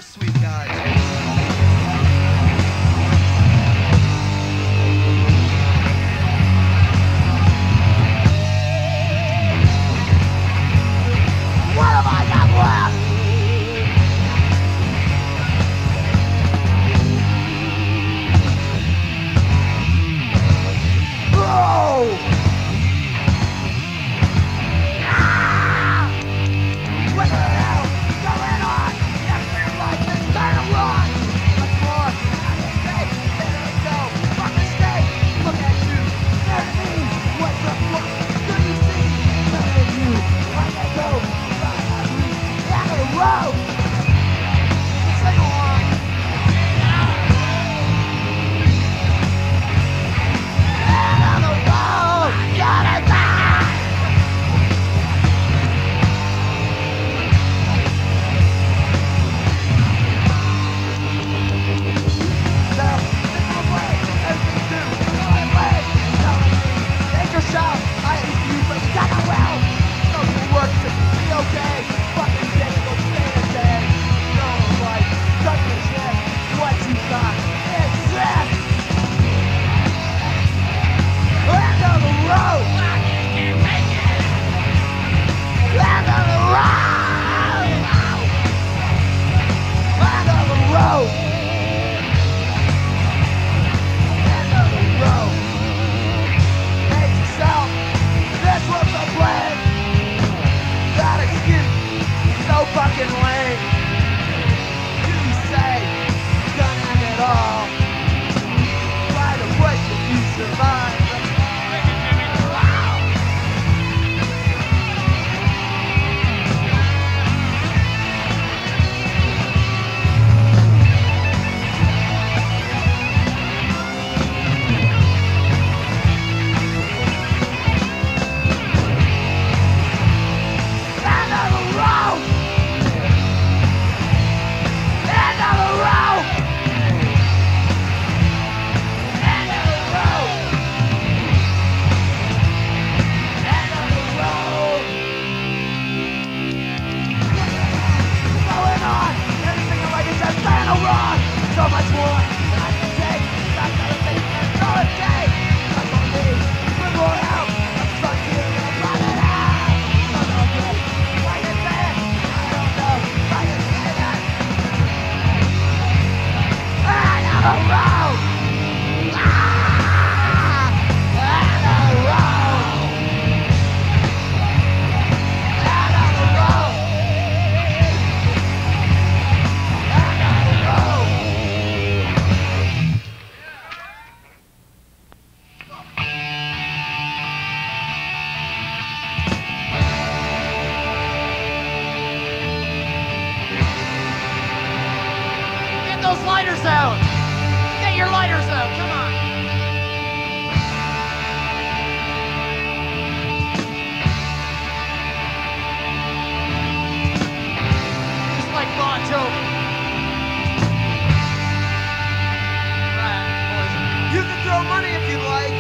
sweet guys. What have I got left? Oh! Ah! What the hell is going on? Everyone is gonna run! Much more! I can say, there we go! Fucking stay! Look at you! There it is! What the fuck do you see? None of you! I can go! Down the road! Sing along! Down the road! Gotta die! So, this is way everything do. My way, telling me, take your shot. I hate you, but you got it well. No good work to be okay. Fucking day, go stay a day. No life, cut the shit. What you got? Exist. End of the road. End of the road. End of the road. End of the road. Hate yourself. This was the plan. That excuse so fucking lame. You say gonna end it all. Try to push if you survive. End of the road! End of the road! End of the road! End of the road! What's going on? Everything in life is just kind of wrong. So much more than I can take. That's not a thing that's all it takes. That's on me. Put more out. I'm stuck here and I'm running out. I'm not good. Why you say it? I don't know. Why you say that? End of the road! Ah! End of the road! End of the road! End of the road! Get those lighters out! Get your lighters out, come on! Just like Bon Jovi. Right, boys. You can throw money if you'd like.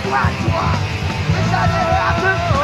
Is that it happened?